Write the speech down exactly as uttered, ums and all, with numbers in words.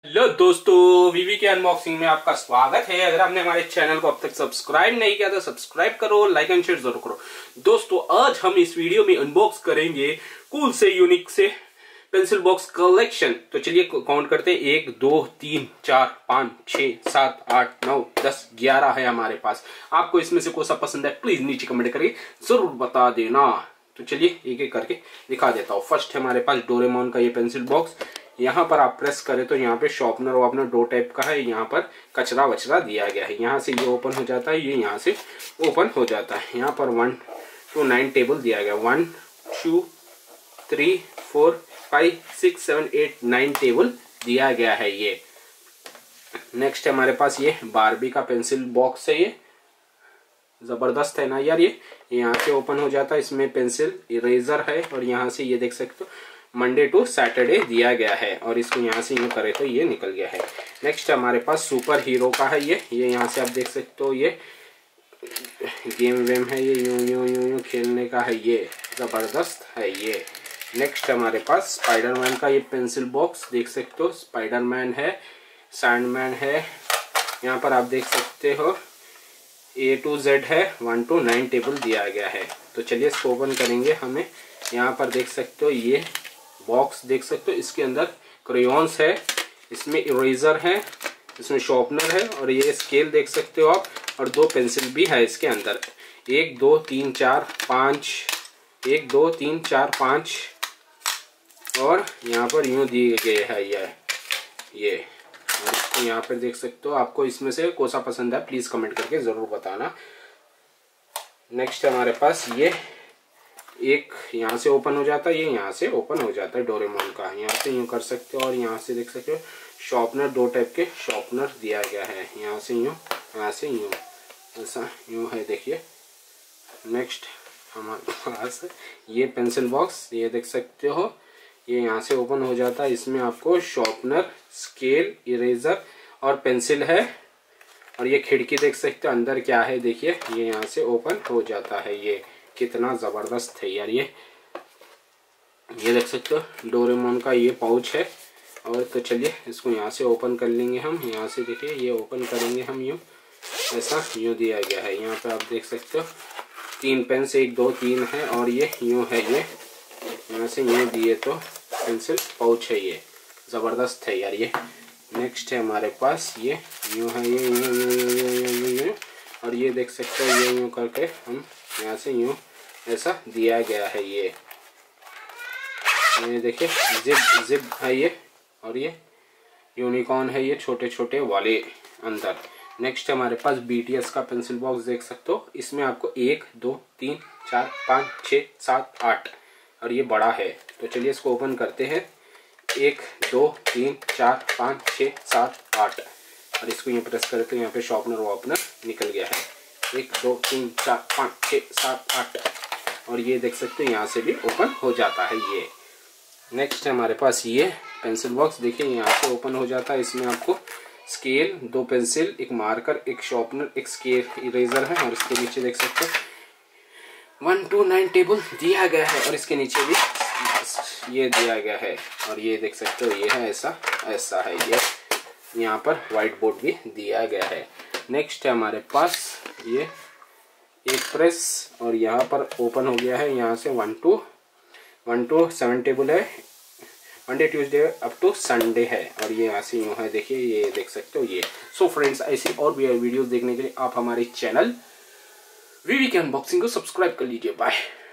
Hello दोस्तों, वीवी के unboxing में आपका स्वागत है। अगर आपने हमारे चैनल को अब तक सब्सक्राइब नहीं किया तो सब्सक्राइब करो, लाइक एंड शेयर जरूर करो। दोस्तों, आज हम इस वीडियो में अनबॉक्स करेंगे कूल से यूनिक से पेंसिल बॉक्स कलेक्शन। तो चलिए काउंट करते हैं। एक दो तीन चार पाँच छह सात आठ नौ दस ग्यारह है हमारे पास। आपको इसमें से कौन सा पसंद है प्लीज नीचे कमेंट करके जरूर बता देना। तो चलिए एक एक करके दिखा देता हूँ। फर्स्ट है हमारे पास डोरेमोन का ये पेंसिल बॉक्स। यहाँ पर आप प्रेस करें तो यहाँ पे शॉर्पनर वार्पनर दो टाइप का है। यहाँ पर कचरा वचरा दिया गया है। यहाँ से ये ओपन हो जाता है, ये यहाँ से ओपन हो जाता है। यहाँ पर वन टू नाइन टेबल दिया गया। One two three four five six seven eight nine table दिया गया है ये। नेक्स्ट है हमारे पास ये बारबी का पेंसिल बॉक्स है। ये जबरदस्त है ना यार। ये यहाँ से ओपन हो जाता है। इसमें पेंसिल इरेजर है और यहाँ से ये देख सकते हो मंडे टू सैटरडे दिया गया है। और इसको यहाँ से यूँ करे तो ये निकल गया है। नेक्स्ट हमारे पास सुपर हीरो का है ये ये यहाँ से आप देख सकते हो ये गेम वेम है। ये यूं यूं यूं यूं खेलने का है। ये जबरदस्त है ये। नेक्स्ट हमारे पास स्पाइडरमैन का ये पेंसिल बॉक्स देख सकते हो। स्पाइडरमैन है, सैंडमैन है। यहाँ पर आप देख सकते हो ए टू जेड है। वन टू नाइन टेबल दिया गया है। तो चलिए इसको ओपन करेंगे। हमें यहाँ पर देख सकते हो ये बॉक्स देख सकते हो। इसके अंदर क्रेयॉन्स है, इसमें इरेजर है, इसमें शॉर्पनर है और ये स्केल देख सकते हो आप। और दो पेंसिल भी है इसके अंदर। एक दो तीन चार पाँच, एक दो तीन चार पाँच और यहाँ पर यूँ दिए गए है ये ये और इसको यहाँ पर देख सकते हो। आपको इसमें से कौन सा पसंद है प्लीज़ कमेंट करके ज़रूर बताना। नेक्स्ट हमारे पास ये एक यहाँ से ओपन हो जाता है, ये यहाँ से ओपन हो जाता है डोरेमोन का। यहाँ से यूँ कर सकते हो और यहाँ से देख सकते हो शॉर्पनर दो टाइप के शॉर्पनर दिया गया है। यहाँ से यूँ, यहाँ से यूँ, ऐसा यूँ है देखिए। नेक्स्ट हमारे पास ये पेंसिल बॉक्स ये देख सकते हो। ये यहाँ से ओपन हो जाता है। इसमें आपको शॉर्पनर, स्केल, इरेजर और पेंसिल है। और ये खिड़की देख सकते हो अंदर क्या है देखिए। ये यहाँ से ओपन हो जाता है। ये कितना ज़बरदस्त है यार। ये ये देख सकते हो डोरेमोन का ये पाउच है। और तो चलिए इसको यहाँ से ओपन कर लेंगे हम। यहाँ से देखिए ये ओपन करेंगे हम यूँ, ऐसा यूँ दिया गया है। यहाँ पे आप देख सकते हो तीन पेन से एक दो तीन है और ये यूँ है। ये यहाँ से यूँ दिए तो पेंसिल पाउच है। ये ज़बरदस्त है यार ये। नेक्स्ट है हमारे पास ये यूँ है। ये यूँ यूँ यूँ यूँ यूँ और ये देख सकते हो ये यूँ करके हम यहाँ से यूँ ऐसा दिया गया है। ये ये देखिए जिप जिप है ये। और ये यूनिकॉर्न है ये छोटे छोटे वाले अंदर। नेक्स्ट हमारे पास बीटीएस का पेंसिल बॉक्स देख सकते हो। इसमें आपको एक दो तीन चार पाँच छः सात आठ और ये बड़ा है। तो चलिए इसको ओपन करते हैं। एक दो तीन चार पाँच छः सात आठ और इसको यहाँ प्रेस करें तो यहाँ पे शॉर्पनर वार्पनर निकल गया है। एक दो तीन चार पाँच छः सात आठ और ये देख सकते हो यहाँ से भी ओपन हो जाता है ये। नेक्स्ट है हमारे पास ये पेंसिल बॉक्स देखिए। यहाँ से ओपन हो जाता है। इसमें आपको स्केल, दो पेंसिल, एक मार्कर, एक शॉर्पनर, एक स्केल इरेजर है। और इसके नीचे देख सकते हो वन टू नाइन टेबल दिया गया है। और इसके नीचे भी ये दिया गया है। और ये देख सकते हो ये है ऐसा ऐसा है ये। यहाँ पर व्हाइट बोर्ड भी दिया गया है। नेक्स्ट है हमारे पास ये एक प्रेस और यहाँ पर ओपन हो गया है। यहाँ से one two one two seven table है। Monday Tuesday up to Sunday है। और ये यहाँ से यूँ है देखिए। ये देख सकते हो ये। सो फ्रेंड्स, ऐसी और भी वीडियोस देखने के लिए आप हमारे चैनल वीवी के अनबॉक्सिंग को सब्सक्राइब कर लीजिए। बाय।